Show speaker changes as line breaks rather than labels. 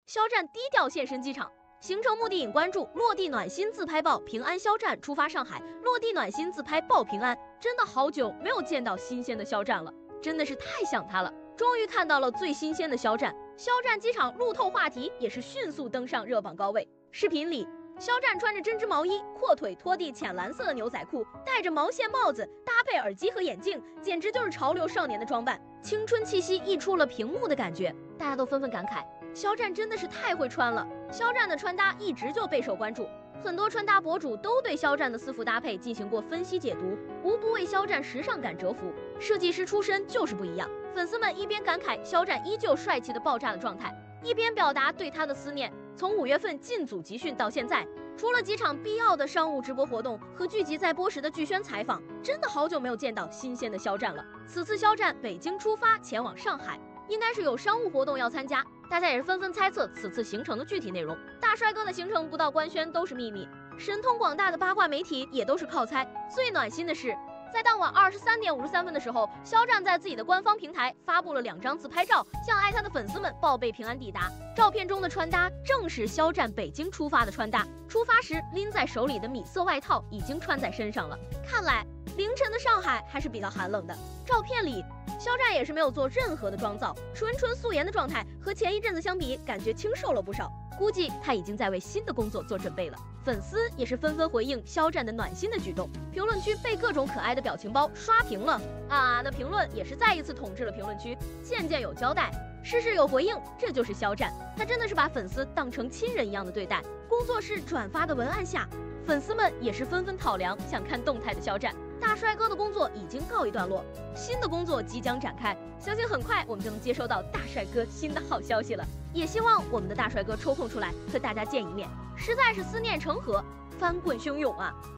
肖战低调现身机场，行程目的引关注，落地暖心自拍报平安。肖战出发上海，落地暖心自拍报平安。真的好久没有见到新鲜的肖战了，真的是太想他了。终于看到了最新鲜的肖战，肖战机场路透话题也是迅速登上热榜高位。视频里，肖战穿着针织毛衣，阔腿拖地浅蓝色的牛仔裤，戴着毛线帽子，搭配耳机和眼镜，简直就是潮流少年的装扮，青春气息溢出了屏幕的感觉。大家都纷纷感慨，肖战真的是太会穿了。肖战的穿搭一直就备受关注，很多穿搭博主都对肖战的私服搭配进行过分析解读，无不为肖战时尚感折服。设计师出身就是不一样，粉丝们一边感慨肖战依旧帅气的爆炸的状态，一边表达对他的思念。从5月份进组集训到现在，除了几场必要的商务直播活动和剧集在播时的剧宣采访，真的好久没有见到新鲜的肖战了。此次肖战北京出发前往上海，应该是有商务活动要参加，大家也是纷纷猜测此次行程的具体内容。大帅哥的行程不到官宣都是秘密，神通广大的八卦媒体也都是靠猜。最暖心的是，在当晚23点53分的时候，肖战在自己的官方平台发布了2张自拍照，向爱他的粉丝们报备平安抵达。照片中的穿搭正是肖战北京出发的穿搭，出发时拎在手里的米色外套已经穿在身上了。看来凌晨的上海还是比较寒冷的。照片里，肖战也是没有做任何的妆造，纯素颜的状态，和前一阵子相比，感觉清瘦了不少。估计他已经在为新的工作做准备了。粉丝也是纷纷回应肖战的暖心的举动，评论区被各种可爱的表情包刷屏了。的评论也是再一次统治了评论区，件件有交代，事事有回应，这就是肖战，他真的是把粉丝当成亲人一样的对待。工作室转发的文案下，粉丝们也是纷纷讨粮，想看动态的肖战。大帅哥的工作已经告一段落，新的工作即将展开，相信很快我们就能接收到大帅哥新的好消息了。也希望我们的大帅哥抽空出来和大家见一面，实在是思念成河，翻滚汹涌啊！